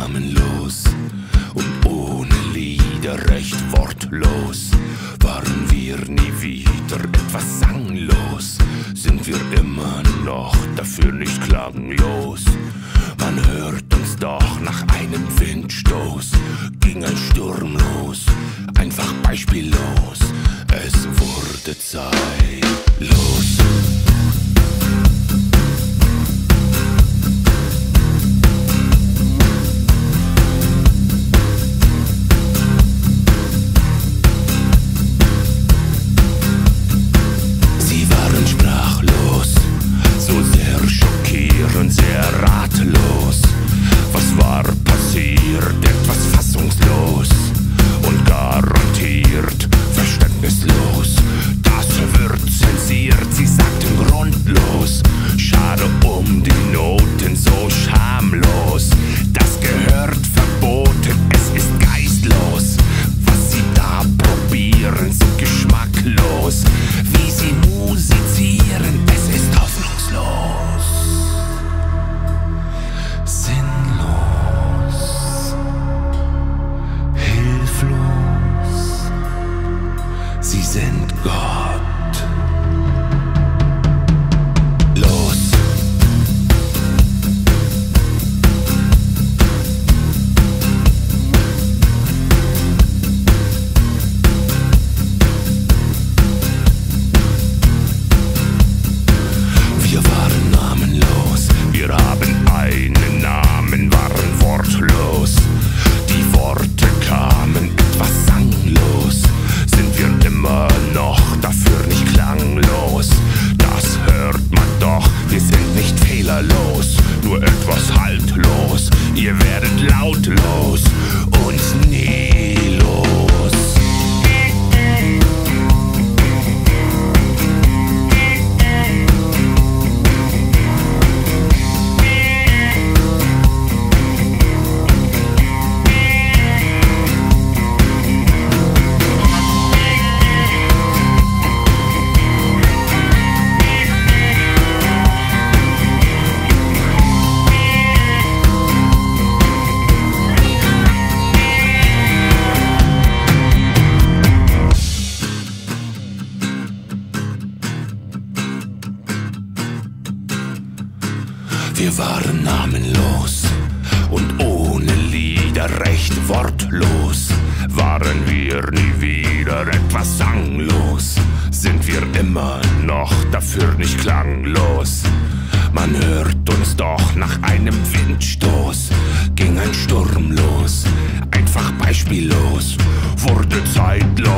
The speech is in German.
namenlos und ohne Lieder recht wortlos. Waren wir nie wieder etwas sanglos, sind wir immer noch dafür nicht klanglos. Man hört uns doch nach einem Windstoß, ging ein Sturm los, einfach beispiellos. Es wurde zeitlos. Sehr ratlos. Was war passiert? Etwas fassungslos und garantiert verständnislos. Das wird zensiert, sie sagten grundlos. Schade um die Noten, so schamlos. Das gehört verboten, es ist geistlos. Was sie da probieren, so geschmacklos. Wie sie musizieren, es ist hoffnungslos. Sie sind Gott. Los. Wir waren namenlos, wir haben einen Namen, waren wortlos. Die Worte kamen etwas sanglos. Sind wir immer noch dafür nicht klanglos? Das hört man doch, wir sind nicht fehlerlos, nur etwas haltlos. Ihr werdet lautlos und nie los. Wir waren namenlos und ohne Lieder recht wortlos. Waren wir nie wieder etwas sanglos, sind wir immer noch dafür nicht klanglos. Man hört uns doch nach einem Windstoß, ging ein Sturm los, einfach beispiellos, wurde zeitlos.